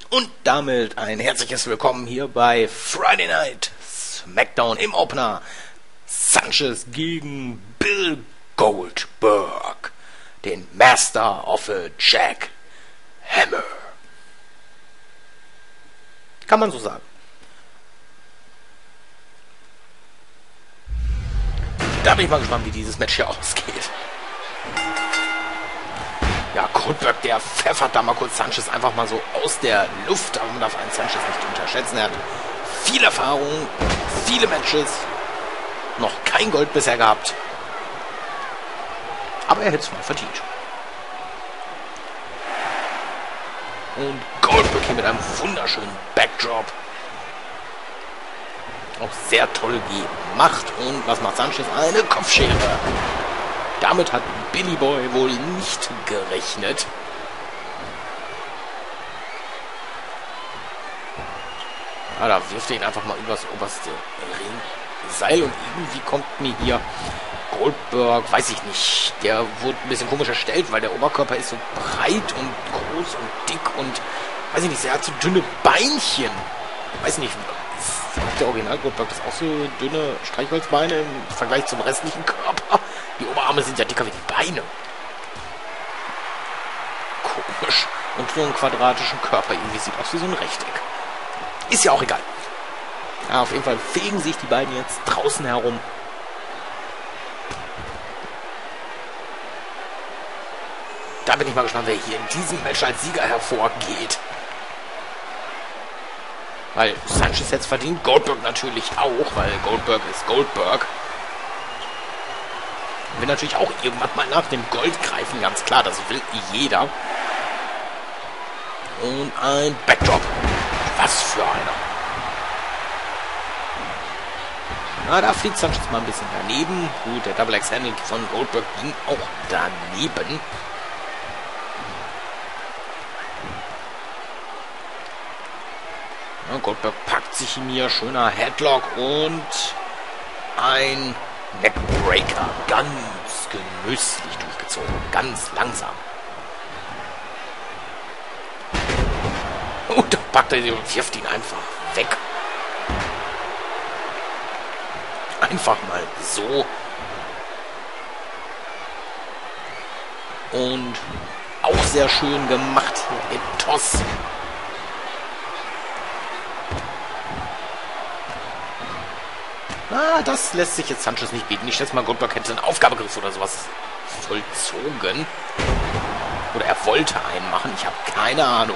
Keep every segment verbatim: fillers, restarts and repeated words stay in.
Und damit ein herzliches Willkommen hier bei Friday Night SmackDown im Opener. Sanchez gegen Bill Goldberg, den Master of a Jackhammer. Kann man so sagen. Da bin ich mal gespannt, wie dieses Match hier ausgeht. Ja, Goldberg, der pfeffert da mal kurz Sanchez einfach mal so aus der Luft. Aber man darf einen Sanchez nicht unterschätzen. Er hat viel Erfahrung, viele Matches, noch kein Gold bisher gehabt. Aber er hätte es mal verdient. Und Goldberg hier mit einem wunderschönen Backdrop. Auch sehr toll gemacht. Und was macht Sanchez? Eine Kopfschere. Damit hat Billy Boy wohl nicht gerechnet. Ja, da wirft er ihn einfach mal übers oberste Ringseil. Und irgendwie kommt mir hier Goldberg, weiß ich nicht, der wurde ein bisschen komisch erstellt, weil der Oberkörper ist so breit und groß und dick und, weiß ich nicht, er hat so dünne Beinchen. Weiß nicht, ist der Original Goldberg das auch so dünne Streichholzbeine im Vergleich zum restlichen Körper? Die Oberarme sind ja dicker wie die Beine. Komisch. Und so einen quadratischen Körper irgendwie sieht aus wie so ein Rechteck. Ist ja auch egal. Ja, auf jeden Fall fegen sich die beiden jetzt draußen herum. Da bin ich mal gespannt, wer hier in diesem Match als Sieger hervorgeht. Weil Sanchez jetzt verdient, Goldberg natürlich auch, weil Goldberg ist Goldberg. Will natürlich auch irgendwann mal nach dem Gold greifen, ganz klar, das will jeder. Und ein Backdrop. Was für einer. Na, da fliegt Sanchez mal ein bisschen daneben. Gut, der Double Axe Handle von Goldberg ging auch daneben. Ja, Goldberg packt sich ihm hier, schöner Headlock und ein Neckbreaker. Ganz genüsslich durchgezogen. Ganz langsam. Und da packt er ihn und wirft ihn einfach weg. Einfach mal so. Und auch sehr schön gemacht hier mit Toss. Ah, das lässt sich jetzt Sanchez nicht bieten. Ich schätze mal, Goldberg hätte einen Aufgabegriff oder sowas vollzogen. Oder er wollte einen machen. Ich habe keine Ahnung.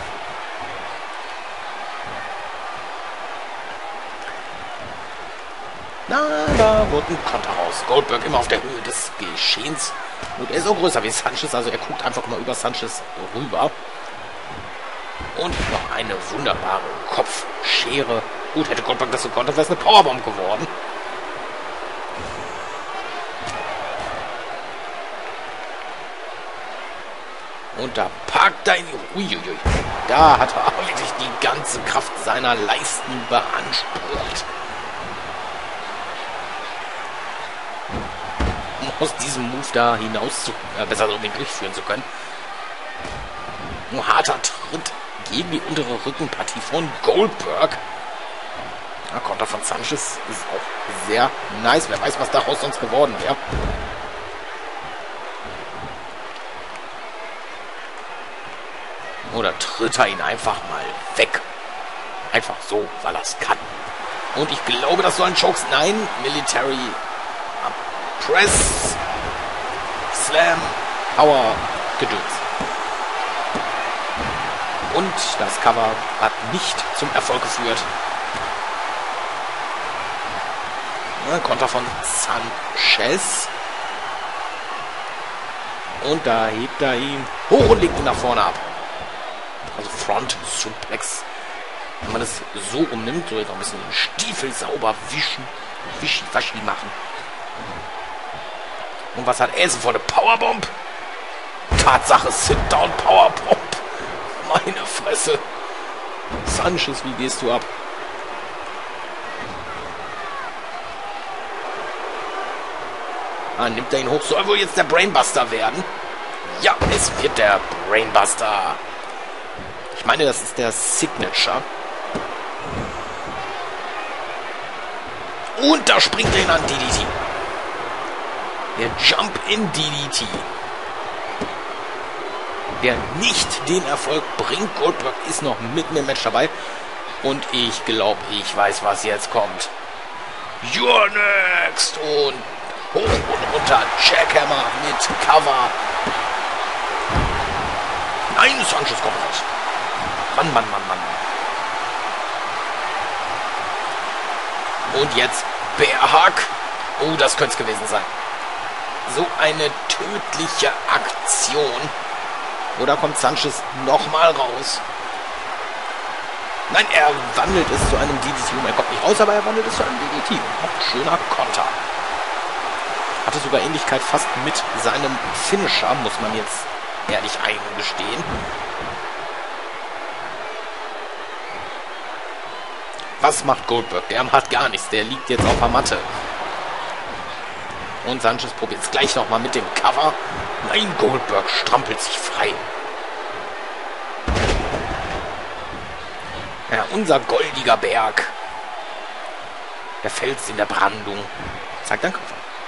Na, da wurde ein Konter raus. Goldberg immer auf der Höhe des Geschehens. Und er ist auch größer wie Sanchez. Also er guckt einfach mal über Sanchez rüber. Und noch eine wunderbare Kopfschere. Gut, hätte Goldberg das so konnte, wäre es eine Powerbomb geworden. Und da packt er ihn. Uiuiui. Da hat er wirklich die ganze Kraft seiner Leisten beansprucht. Um aus diesem Move da hinaus zu, äh, besser um ihn durchführen zu können. Ein harter Tritt gegen die untere Rückenpartie von Goldberg. Der Konter von Sanchez ist auch sehr nice. Wer weiß, was daraus sonst geworden wäre. Oder tritt er ihn einfach mal weg. Einfach so, weil er es kann. Und ich glaube, das soll ein Chokes. Nein, Military Press Slam Power Gedöns. Und das Cover hat nicht zum Erfolg geführt. Ja, Konter von Sanchez. Und da hebt er ihn hoch und legt ihn nach vorne ab. Also Front Suplex. Wenn man das so umnimmt, so jetzt auch ein bisschen den Stiefel sauber wischen. Wischi-waschi machen. Und was hat er so vor eine Powerbomb? Tatsache, Sit-Down Powerbomb. Meine Fresse. Sanchez, wie gehst du ab? Ah, nimmt er ihn hoch. Soll wohl jetzt der Brainbuster werden? Ja, es wird der Brainbuster. Ich meine, das ist der Signature. Und da springt er ihn an D D T. Der Jump in D D T. Der nicht den Erfolg bringt. Goldberg ist noch mitten im Match dabei. Und ich glaube, ich weiß, was jetzt kommt. You're next. Und hoch und runter. Jackhammer mit Cover. Nein, Sanchez kommt raus. Mann, Mann, Mann, Mann. Und jetzt Bearhug. Oh, das könnte es gewesen sein. So eine tödliche Aktion. Oder kommt Sanchez nochmal raus? Nein, er wandelt es zu einem D D T. Er kommt nicht raus, aber er wandelt es zu einem D D T. Auch schöner Konter. Hatte sogar Ähnlichkeit fast mit seinem Finisher, muss man jetzt ehrlich eingestehen. Was macht Goldberg? Der hat gar nichts. Der liegt jetzt auf der Matte. Und Sanchez probiert es gleich nochmal mit dem Cover. Nein, Goldberg strampelt sich frei. Ja, unser goldiger Berg. Der Fels in der Brandung. Sagt danke.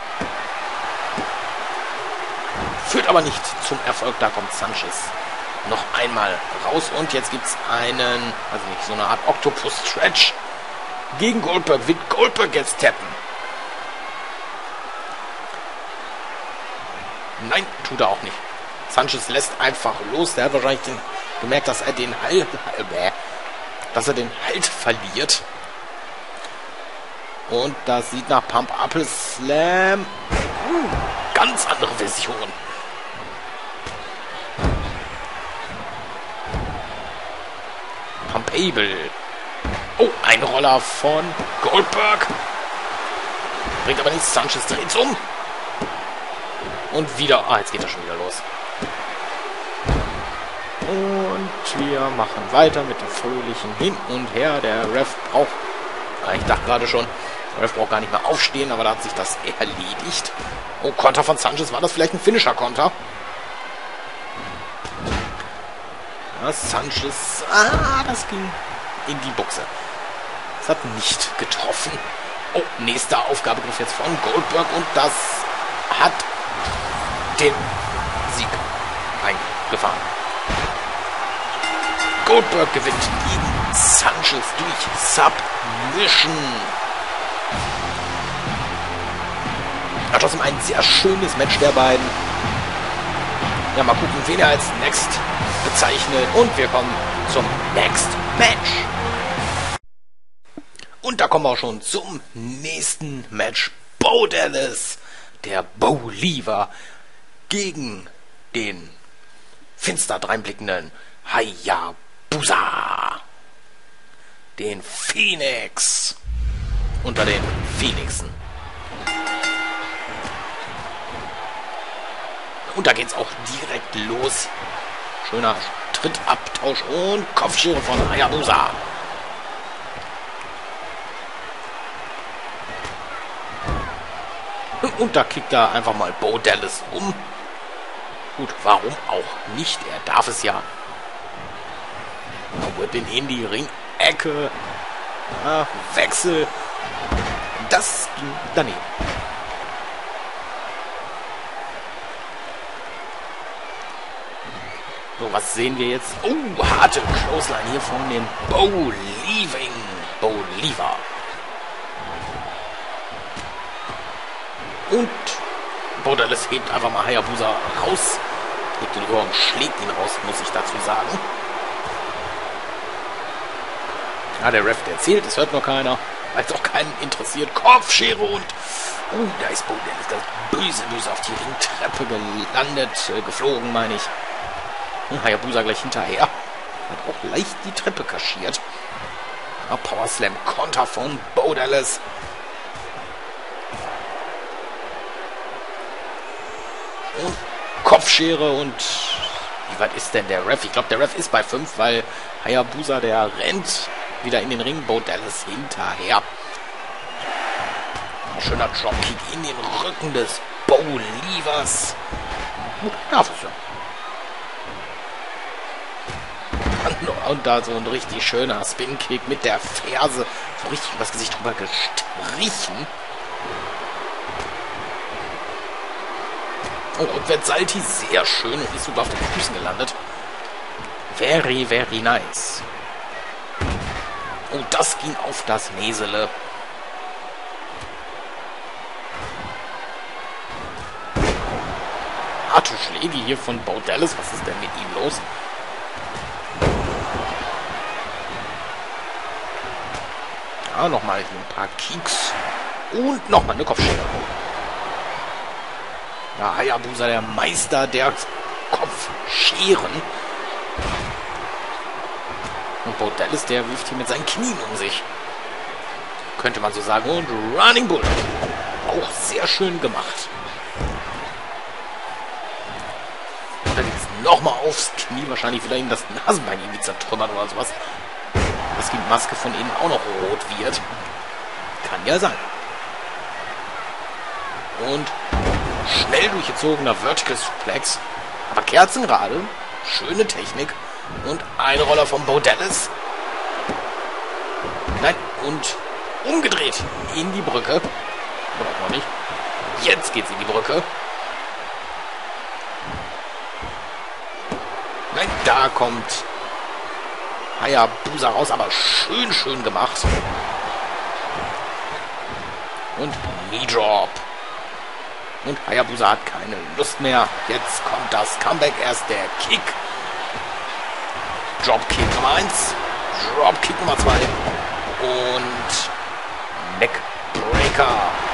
Führt aber nicht zum Erfolg. Da kommt Sanchez noch einmal raus. Und jetzt gibt es einen, also nicht, so eine Art Octopus-Stretch gegen Goldberg. Wird Goldberg jetzt tappen? Nein, tut er auch nicht. Sanchez lässt einfach los. Der hat wahrscheinlich den, gemerkt, dass er den Halt, äh, dass er den Halt verliert. Und das sieht nach Pump Apple Slam. Uh, ganz andere Version. Pumpable. Oh, ein Roller von Goldberg. Bringt aber nichts. Sanchez dreht um. Und wieder. Ah, jetzt geht er schon wieder los. Und wir machen weiter mit dem fröhlichen Hin und Her. Der Ref braucht. Ah, ich dachte gerade schon, der Ref braucht gar nicht mehr aufstehen, aber da hat sich das erledigt. Oh, Konter von Sanchez. War das vielleicht ein Finisher-Konter? Ja, Sanchez. Ah, das ging in die Buchse. Das hat nicht getroffen. Oh, nächster Aufgabegriff jetzt von Goldberg. Und das hat den Sieg eingefahren. Goldberg gewinnt gegen Sanchez durch Submission. Ja, trotzdem ein sehr schönes Match der beiden. Ja, mal gucken, wen er als Next bezeichnet. Und wir kommen zum Next Match. Und da kommen wir auch schon zum nächsten Match. Bo Dallas, der Bolivar, gegen den finster dreinblickenden Hayabusa. Den Phoenix. Unter den Phoenixen. Und da geht's auch direkt los. Schöner Trittabtausch und Kopfschere von Hayabusa. Und da kickt er einfach mal Bo Dallas um. Gut, warum auch nicht? Er darf es ja. Whip ihn in die Ringecke. Ja, Wechsel. Das ging daneben. So, was sehen wir jetzt? Oh, harte Clothesline hier von den Bolivar. Bolivar. Und Bo Dallas hebt einfach mal Hayabusa raus. Legt ihn rüber und schlägt ihn raus, muss ich dazu sagen. Ja, der Ref, der zählt, das hört noch keiner. Weil es auch keinen interessiert. Kopfschere und... Oh, da ist Bo Dallas ganz böse, böse auf die Ringtreppe gelandet. Äh, geflogen, meine ich. Und Hayabusa gleich hinterher. Hat auch leicht die Treppe kaschiert. Ja, Power Slam Konter von Bo Dallas. Und Kopfschere und wie weit ist denn der Ref? Ich glaube, der Ref ist bei fünf, weil Hayabusa, der rennt wieder in den Ring. Bo Dallas hinterher. Ein schöner Dropkick in den Rücken des Bolivars. Ja, was ja. Dann Und da so ein richtig schöner Spin-Kick mit der Ferse. So richtig übers Gesicht drüber gestrichen. Oh, rückwärts Salti, sehr schön und ist sogar auf den Füßen gelandet. Very, very nice. Oh, das ging auf das Näsele. Harte Schläge hier von Bo Dallas. Was ist denn mit ihm los? Ja, nochmal ein paar Kicks. Und nochmal eine Kopfschere. Ja, Hayabusa, der Meister der Kopfscheren. Und Bo Dallas, der wirft hier mit seinen Knien um sich. Könnte man so sagen. Und Running Bull. Auch sehr schön gemacht. Und dann geht es nochmal aufs Knie. Wahrscheinlich will er ihm das Nasenbein irgendwie zertrümmern oder sowas. Dass die Maske von innen auch noch rot wird. Kann ja sein. Und schnell durchgezogener Vertical Suplex. Aber kerzengerade. Schöne Technik. Und ein Roller von Bo Dallas. Nein, und umgedreht in die Brücke. Oder auch noch nicht. Jetzt geht's in die Brücke. Nein, da kommt Hayabusa raus, aber schön, schön gemacht. Und Knee Drop. Und Hayabusa hat keine Lust mehr. Jetzt kommt das Comeback. Erst der Kick. Dropkick Nummer eins. Dropkick Nummer zwei. Und Neckbreaker.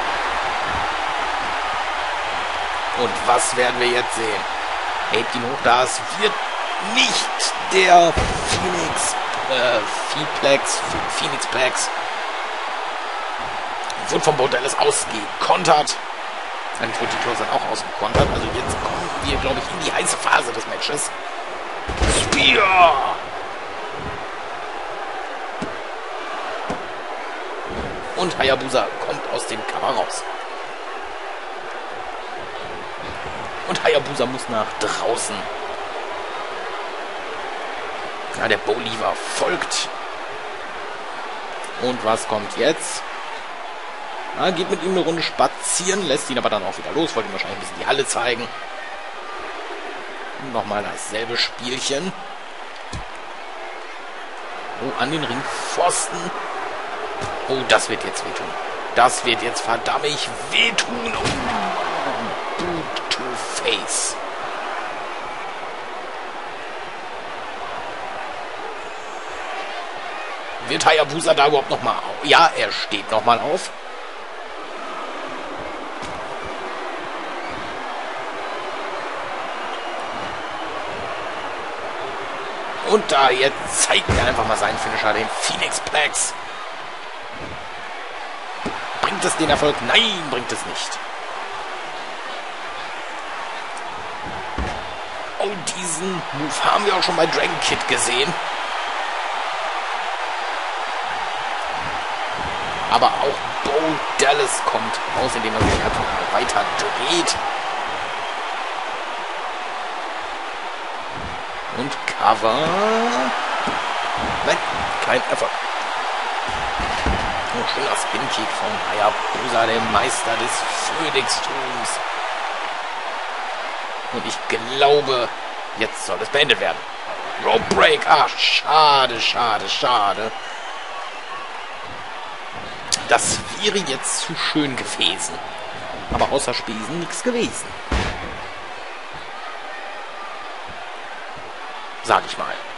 Und was werden wir jetzt sehen? Hebt ihn hoch. Das wird nicht der Phoenix äh, Phoenix Phoenixplex. Wurde von Bo Dallas ausgekontert. Eigentlich wurde die Closer auch ausgekontert. Also jetzt kommen wir, glaube ich, in die heiße Phase des Matches. Spear! Und Hayabusa kommt aus dem Cover raus. Und Hayabusa muss nach draußen. Ja, der Bolivar folgt. Und was kommt jetzt? Ja, geht mit ihm eine Runde spazieren, lässt ihn aber dann auch wieder los. Wollte ihm wahrscheinlich ein bisschen die Halle zeigen. Und nochmal dasselbe Spielchen. Oh, an den Ringpfosten. Oh, das wird jetzt wehtun. Das wird jetzt verdammt wehtun. Oh, Boot to Face. Wird Hayabusa da überhaupt nochmal auf? Ja, er steht nochmal auf. Und da jetzt zeigt er einfach mal seinen Finisher, den Phoenixplex. Bringt es den Erfolg? Nein, bringt es nicht. Oh, diesen Move haben wir auch schon bei Dragon Kid gesehen. Aber auch Bo Dallas kommt raus, indem er sich einfach mal weiter dreht. Und Cover. Nein, kein Erfolg. Ein schöner Spin-Kick von Hayabusa, dem Meister des Phönixtums. Und ich glaube, jetzt soll es beendet werden. Rope Break. Ach, schade, schade, schade. Das wäre jetzt zu schön gewesen. Aber außer Spesen nichts gewesen. Sag ich mal.